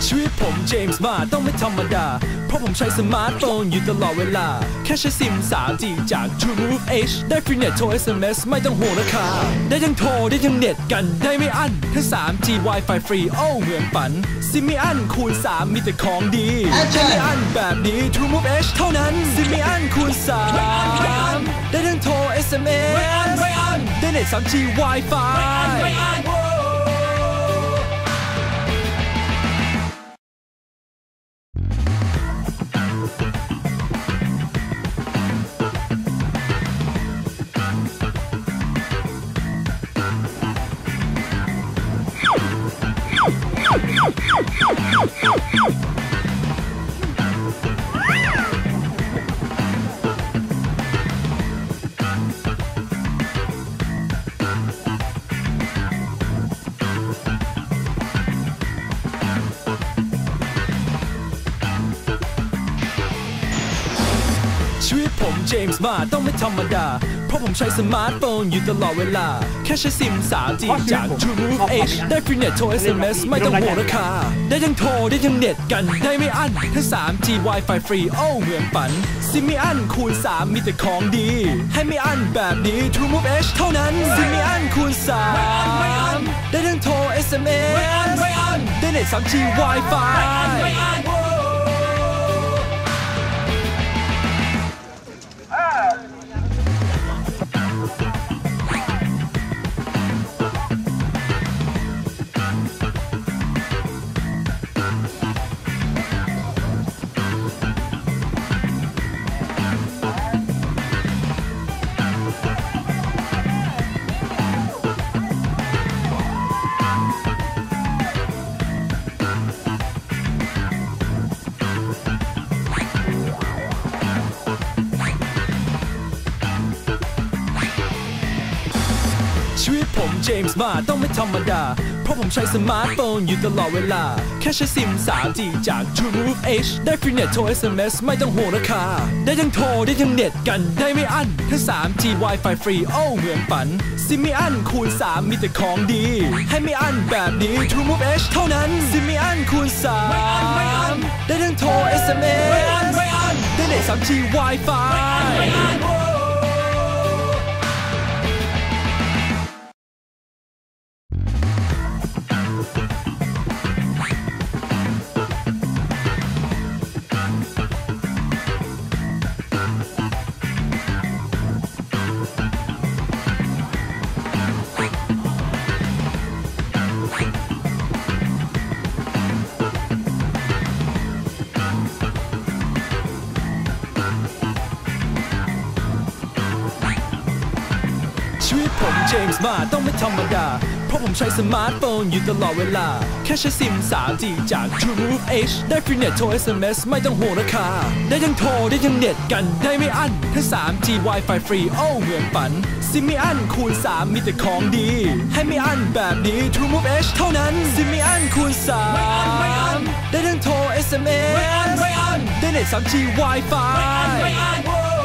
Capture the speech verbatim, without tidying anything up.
ชีวิตผมเจมส์มาต้องไม่ธรรมดาเพราะผมใช้สมาร์ทโฟนอยู่ตลอดเวลาแค่ใช้ซิม ทรี จี จาก True Move H ได้ฟรีเน็ตโทร เอส เอ็ม เอส ไม่ต้องห่วงราคาได้ทั้งโทรได้ทั้งเน็ตกันได้ไม่อั้นทั้ง ทรี จี Wi-Fi ฟรีโอ้เหมือนฝันซิมไม่อั้นคูณสามมีแต่ของดีได้ไม่อั้นแบบนี้ True Move H เท่านั้นซิมไม่อั้นคูณสามได้ทั้งโทร เอส เอ็ม เอส ได้เน็ต ทรี จี Wi-Fiชีวิตผมเจมส์มาต้องไม่ธรรมดาเพราะผมใช้สมาร์ทโฟนอยู่ตลอดเวลาแค่ใช้ซิม ทรี จี จาก True Move H ได้ฟรีเน็ตโทร เอส เอ็ม เอส ไม่ต้องห่วงราคาได้ทั้งโทรได้ทั้งเน็ตกันได้ไม่อั้นทั้ง ทรี จี Wi-Fi ฟรีโอ้เหมือนฝันซิมไม่อั้นคูณสามมีแต่ของดีให้ไม่อั้นแบบนี้ True Move H เท่านั้นซิมไม่อั้นคูณสามได้ทั้งโทร เอส เอ็ม เอส ได้เน็ต ทรี จี Wi-Fiชีวิตผมเจมส์มาต้องไม่ธรรมดาเพราะผมใช้สมาร์ทโฟนอยู่ตลอดเวลาแค่ใช้ซิม ทรี จี จาก True Move H ได้ฟรีเน็ตโทร เอส เอ็ม เอส ไม่ต้องห่วงราคาได้ทั้งโทรได้ทั้งเน็ตกันได้ไม่อั้นทั้ง ทรี จี Wi-Fi ฟรีโอ้เหมือนฝันซิมไม่อั้นคูณสามมีแต่ของดีให้ไม่อั้นแบบนี้ True Move H เท่านั้นซิมไม่อั้นคูณสามได้ทั้งโทร เอส เอ็ม เอส ได้เน็ต ทรี จี Wi-Fiชีวิตผมเจมส์มาต้องไม่ธรรมดาเพราะผมใช้สมาร์ทโฟนอยู่ตลอดเวลาแค่ใช้ซิม ทรี จี จาก True Move H ได้ฟรีเน็ตโทร เอส เอ็ม เอส ไม่ต้องห่วงราคาได้ทั้งโทรได้ทั้งเน็ตกันได้ไม่อั้นทั้ง ทรี จี Wi-Fi ฟรีโอ้เหมือนฝันซิมไม่อั้นคูณสามมีแต่ของดีให้ไม่อั้นแบบนี้ True Move H เท่านั้นซิมไม่อั้นคูณสามได้ทั้งโทร เอส เอ็ม เอส ได้เน็ต ทรี จี Wi-Fi